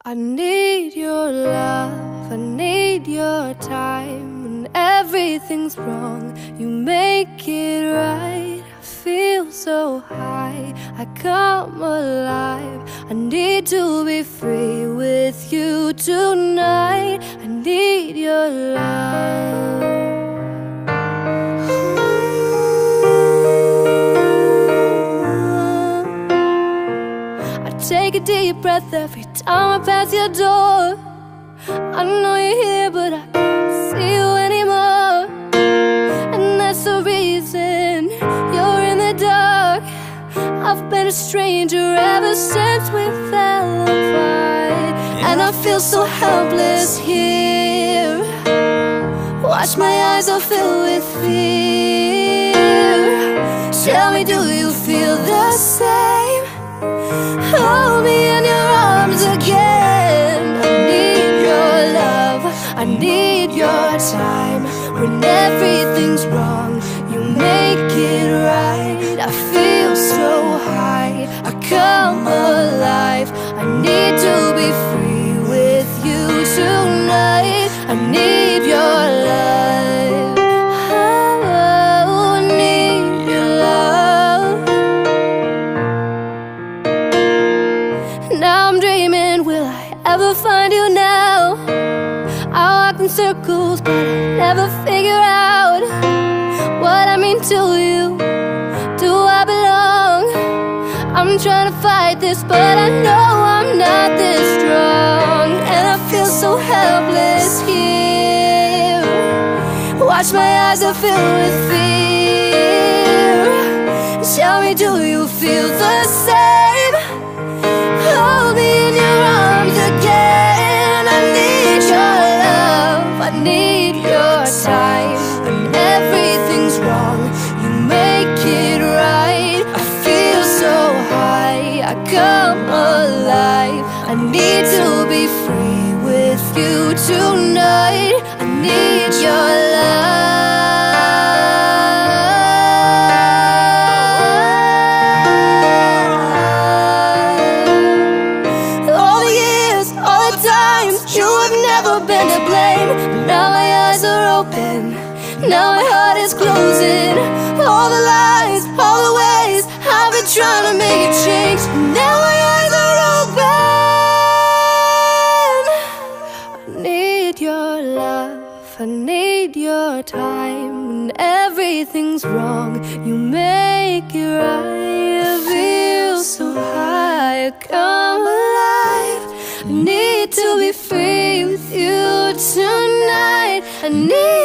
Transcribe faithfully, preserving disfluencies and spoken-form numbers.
I need your love, I need your time. When everything's wrong, you make it right. I feel so high, I come alive. I need to be free with you tonight. I need your love. Take a deep breath every time I pass your door. I know you're here, but I can't see you anymore. And that's the reason you're in the dark. I've been a stranger ever since we fell apart. And I feel so helpless here. Watch my eyes are filled with fear. Tell me, do you feel the same? Hold me in your arms again. I need your love, I need your time. When everything's wrong, you make it right. I feel so high, I come alive. I need to be free with you tonight. I need your love. Oh, I need your love. Now I'm dreaming, will I ever find you now? I walk in circles, but I never figure out what I mean to you. Do I belong? I'm trying to fight this, but I know I'm not this strong. And I feel so helpless here. Watch my eyes are filled with fear. Tell me, do you feel the same? Hold me in your arms again. I need your love, I need your time. When everything's wrong, you make it right. I feel so high, I come alive. I need to be free with you tonight. I need your love. You have never been to blame, but now my eyes are open. Now my heart is closing. All the lies, all the ways I've been trying to make it change. Now my eyes are open. I need your love, I need your time. When everything's wrong, you make it right. I feel so high, I come alive. I need to be free with you tonight. I need